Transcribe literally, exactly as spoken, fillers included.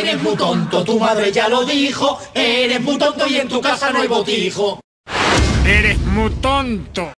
Eres muy tonto, tu madre ya lo dijo. Eres muy tonto y en tu casa no hay botijo. Eres muy tonto.